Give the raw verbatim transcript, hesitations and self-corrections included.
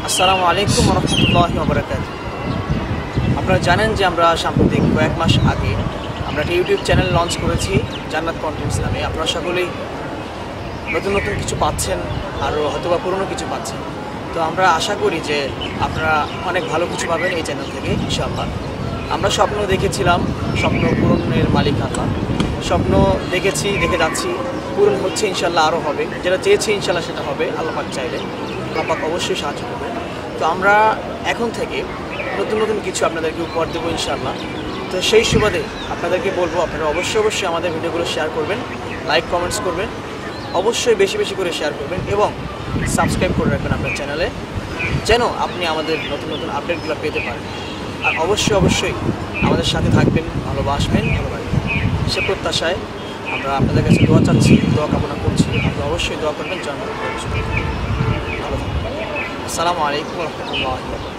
আসসালামু আলাইকুম ওয়া রাহমাতুল্লাহি ওয়া বারাকাতুহু। আপনারা জানেন যে আমরা সাম্প্রতিক কয়েক মাস আগে আমরা একটা ইউটিউব চ্যানেল লঞ্চ করেছি জান্নাত কন্টেন্টস নামে। আপনারা সকলেই নতুন নতুন কিছু পাচ্ছেন, আরও হয়তোবা পুরনো কিছু পাচ্ছেন। তো আমরা আশা করি যে আপনারা অনেক ভালো কিছু পাবেন এই চ্যানেল থেকে ইনশাআল্লাহ। আমরা স্বপ্ন দেখেছিলাম, স্বপ্ন পূরণের মালিক আল্লাহ। স্বপ্ন দেখেছি, দেখে যাচ্ছি, পূরণ হচ্ছে ইনশাআল্লাহ, আরও হবে। যেটা চেয়েছি ইনশাআল্লাহ সেটা হবে, আল্লাহ পাক চাইলে। আল্লাহ পাক অবশ্যই সাহায্য করবেন। তো আমরা এখন থেকে নতুন নতুন কিছু আপনাদেরকে উপহার দেবো ইনশাআল্লাহ। তো সেই সুবাদে আপনাদেরকে বলবো, আপনারা অবশ্যই অবশ্যই আমাদের ভিডিওগুলো শেয়ার করবেন, লাইক কমেন্টস করবেন, অবশ্যই বেশি বেশি করে শেয়ার করবেন এবং সাবস্ক্রাইব করে রাখবেন আপনার চ্যানেলে, যেন আপনি আমাদের নতুন নতুন আপডেটগুলো পেতে পারেন। আর অবশ্যই অবশ্যই আমাদের সাথে থাকবেন, ভালোবাসবেন, ভালোবাসবেন। সে প্রত্যাশায় আমরা আপনাদের কাছে দোয়া চাচ্ছি, দোয়া কামনা করছি। আপনি অবশ্যই দোয়া করবেন, জন্ম ভালো থাকবেন। আসসালামু আলাইকুম ওয়া রাহমাতুল্লাহি ওয়া বারাকাতুহু।